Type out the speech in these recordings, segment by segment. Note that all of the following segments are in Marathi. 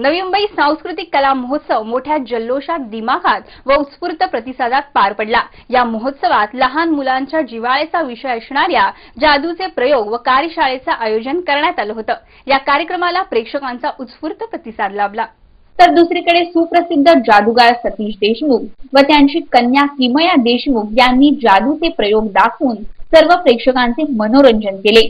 नवी मुंबई सांस्कृतिक कला महोत्सव मोठ्या जल्लोषात, दिमाखात व उत्स्फूर्त प्रतिसादात पार पडला। या महोत्सवात लहान मुलांच्या जिव्हाळ्याचा विषय असणाऱ्या जादूचे प्रयोग व कार्यशाळेचे आयोजन करण्यात आले होते। या कार्यक्रमाला प्रेक्षकांचा उत्स्फूर्त प्रतिसाद लाभला। तर दुसरीकडे सुप्रसिद्ध जादूगार सतीश देशमुख व त्यांची कन्या किमया देशमुख यांनी जादूचे प्रयोग दाखवून सर्व प्रेक्षकांचे मनोरंजन केले।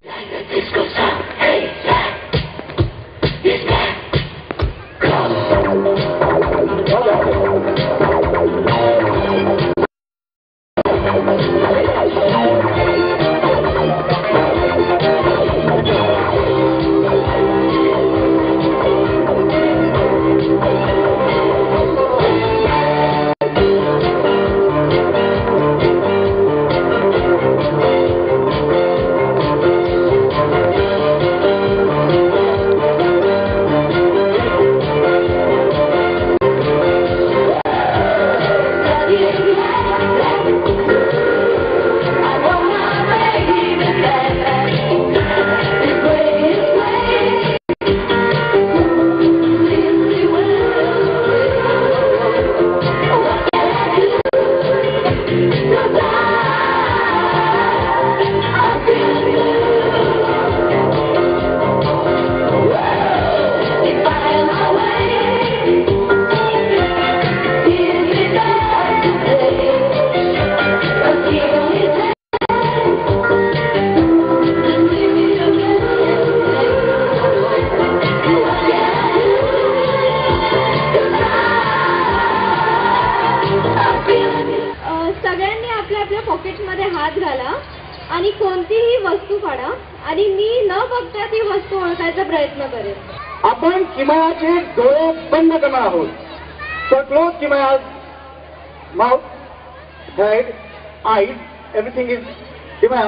सगळ्यांनी आपल्या आपल्या पॉकेटमध्ये हात घाला आणि कोणतीही वस्तू काढा आणि मी न बघता ती वस्तू ओळखायचा प्रयत्न करेन। आपण किमयाचे डोळे बंद करणार आहोत। So close Kimaya's mouth, head, eyes, everything is Kimaya.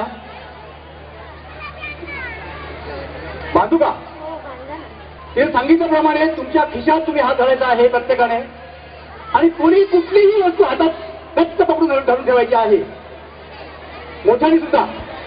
बांधू का? ते सांगितल्याप्रमाणे तुमच्या खिशात तुम्ही हात घालायचा आहे प्रत्येकाने आणि कोणी कुठलीही वस्तू हातात गच्च पकडून धरून ठेवायची आहे, मोठ्याने सुद्धा।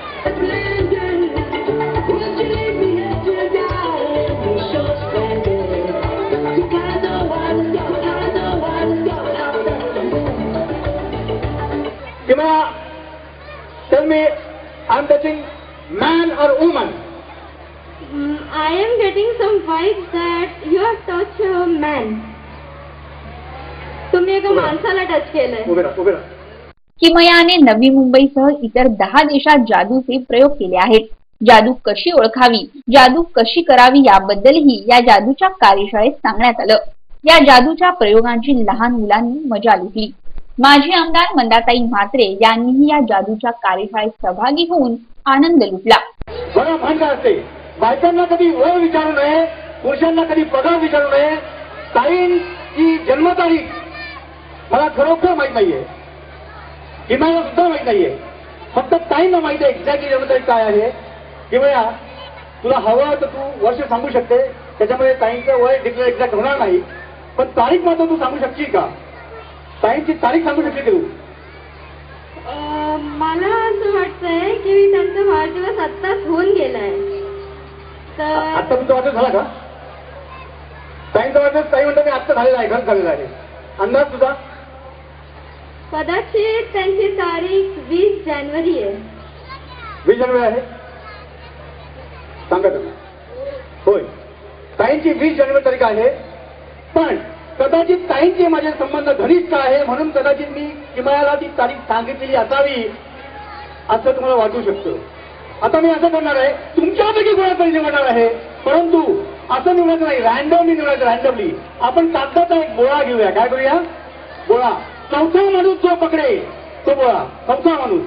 किंवा tell me, I am touching man और woman? I am getting some vibes that you have touched a man. तुम्ही एका माणसाला टच केलंय। उभे राहा। किमयाने नवी मुंबईसह इतर 10 देशात जादूचे प्रयोग केले आहेत। जादू कशी ओळखावी, जादू कशी करावी याबद्दलही या जादूच्या कार्यशाळेत सांगण्यात आलं। या जादूच्या प्रयोगांची लहान मुलांनी मजा लुटली। माजी आमदार मंदाताई म्हात्रे यांनीही या जादूच्या कार्यशाळेत सहभागी होऊन आनंद लुटला। बघा, भान काय असते, बायकांना कधी वय विचारू नये, पुरुषांना कधी पगार विचारू नये। ताईंची जन्मतारीख मला खरोखर माहित नाहीये, किमयाला सुद्धा माहित नाहीये, फक्त ताईंना माहिती आहे एक्झॅक्टली जन्मतारीख काय आहे। किमया, तुला हवं तर तू वर्ष सांगू शकते, त्याच्यामुळे ताईंचं वय डिक्लेअर एक्झॅक्ट होणार नाही, पण तारीख मात्र तू सांगू शकशील का? ताईंची तारीख सांगू शकते तू? मला असं वाटतंय की त्यांचा वाढदिवस आत्ताच होऊन गेलाय। तर आत्ता तुमचा वाढदिवस झाला का? ताईंचा वाढदिवस ताई म्हणतो मी आत्ता झालेला आहे, घर झालेला आहे। अंदाज तुझा? कदाचित त्यांची तारीख 20 जानेवारी आहे। 20 जानेवारी आहे? सांगा तुम्ही। होय, ताईंची 20 जानेवारी तारीख आहे, पण कदाचित ताईंचे माझे संबंध घनिष्ठ आहे म्हणून कदाचित मी किमयाला ती तारीख सांगितलेली असावी असं तुम्हाला वाटू शकतं। आता मी असं करणार आहे, तुमच्यापैकी कोणाकडे निवडणार आहे, परंतु असं निवडायचं नाही, रॅन्डमली निवडायचं। रॅन्डमली आपण कागदाचा एक गोळा घेऊया। काय करूया? गोळा। चौथा माणूस जो पकडे तो गोळा, चौथा माणूस।